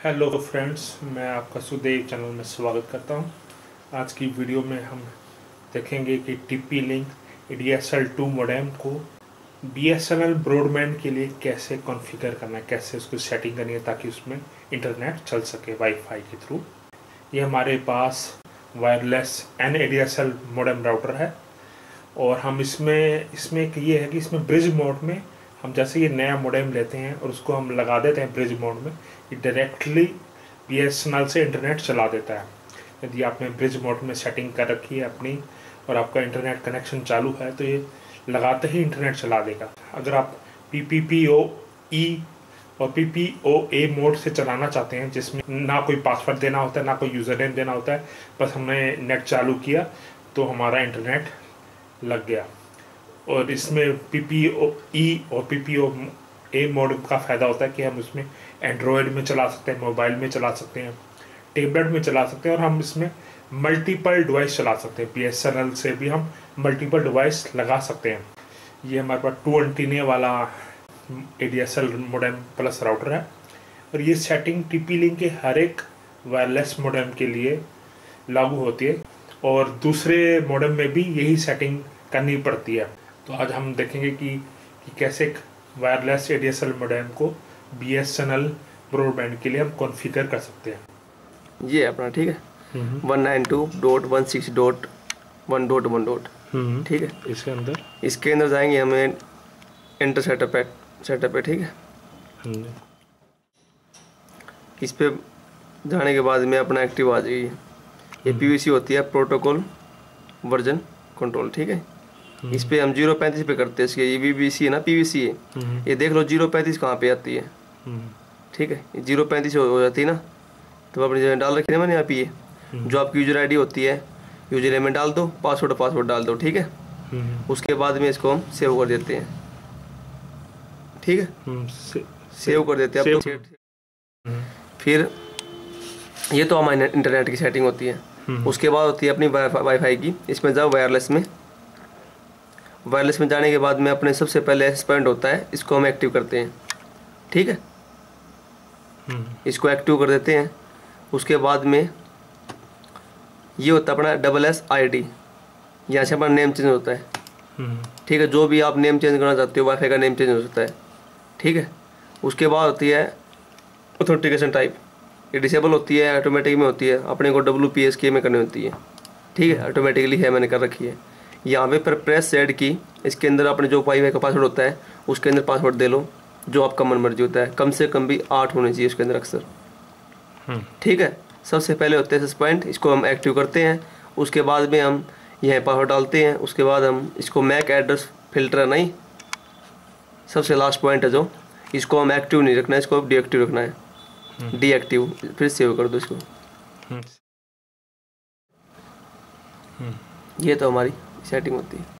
Hello friends, मैं आपका Sudev channel में स्वागत करता हूं। आज की वीडियो में हम देखेंगे कि TP-Link ADSL2 मॉडेम को BSNL ब्रॉडबैंड के लिए कैसे कॉन्फ़िगर करना है, कैसे उसको सेटिंग करनी है ताकि उसमें इंटरनेट चल सके वाईफाई के थ्रू। ये हमारे पास वायरलेस NADSL मॉडेम राउटर है और हम इसमें एक ये है कि इसमें ब्रिज मोड में हम जैसे ये नया मॉडेम लेते हैं और उसको हम लगा देते हैं ब्रिज मोड में, ये डायरेक्टली BSNL से इंटरनेट चला देता है। यदि आपने ब्रिज मोड में सेटिंग कर रखी है अपनी और आपका इंटरनेट कनेक्शन चालू है तो ये लगाते ही इंटरनेट चला देगा। अगर आप PPPoE और PPOA मोड से चलाना चाहते हैं जिसमें ना कोई पासवर्ड देना होता है ना कोई यूज़र नेम देना होता है, बस हमने नेट चालू किया तो हमारा इंटरनेट लग गया। और इसमें PPOE और PPOA मोड का फ़ायदा होता है कि हम उसमें एंड्रॉयड में चला सकते हैं, मोबाइल में चला सकते हैं, टेबलेट में चला सकते हैं और हम इसमें मल्टीपल डिवाइस चला सकते हैं। BSNL से भी हम मल्टीपल डिवाइस लगा सकते हैं। ये हमारे पास 2 एंटीने वाला ADSL मॉडेम प्लस राउटर है और ये सेटिंग TP-Link के हर एक वायरलेस मॉडेम के लिए लागू होती है और दूसरे मॉडेम में भी यही सेटिंग करनी पड़ती है। तो आज हम देखेंगे कि कैसे एक वायरलेस ADSL मॉडेम को BSNL ब्रॉडबैंड के लिए हम कॉन्फ़िगर कर सकते हैं। ये अपना ठीक है 192.16.1.1. ठीक है। इसके अंदर जाएंगे हमें इंटर सेटअप है ठीक है। इस पे जाने के बाद में अपना एक्टिव आ जाएगी। ये PVC होती है, प्रोटोकॉल वर्जन कंट्रोल ठीक है। इस पे हम 0.35 पे करते हैं। इसके ये VVC है ना, PVC है। ये देख लो 0.35 कहाँ पे आती है ठीक है। 0.35 हो जाती है ना, तो अपनी जगह डाल रखी है मैंने यहाँ पे। ये जो आपकी यूजर ID होती है, यूजर नेम में डाल दो, पासवर्ड डाल दो ठीक है। उसके बाद में इसको हम सेव कर देते हैं ठीक है। सेव कर देते हैं फिर ये तो हमारी इंटरनेट की सेटिंग होती है। उसके बाद होती है अपनी वाईफाई की। इसमें जाओ वायरलेस में जाने के बाद में अपने सबसे पहले एक्सेस पॉइंट होता है, इसको हम एक्टिव करते हैं ठीक है। इसको एक्टिव कर देते हैं। उसके बाद में ये होता है अपना SSID, यहाँ से अपना नेम चेंज होता है ठीक है। जो भी आप नेम चेंज करना चाहते हो, वाईफाई का नेम चेंज हो सकता है ठीक है। उसके बाद होती है ऑथेंटिकेशन टाइप। ये डिसेबल होती है, ऑटोमेटिक में होती है, अपने को WPSK में करनी होती है ठीक है। ऑटोमेटिकली है, मैंने कर रखी है। यहाँ पे पर प्रेस सेड की, इसके अंदर अपने जो वाईफाई का पासवर्ड होता है उसके अंदर पासवर्ड दे लो जो आपका मन मर्जी होता है। कम से कम भी 8 होने चाहिए उसके अंदर अक्सर ठीक है। सबसे पहले होते हैं एक्सेस पॉइंट, इसको हम एक्टिव करते हैं। उसके बाद में हम यह पासवर्ड डालते हैं। उसके बाद हम इसको मैक एड्रेस फिल्टर नहीं, सबसे लास्ट पॉइंट है जो, इसको हम एक्टिव नहीं रखना है, इसको डीएक्टिव रखना है। डीएक्टिव फिर सेव कर दो इसको। ये तो हमारी सेटिंग होती है।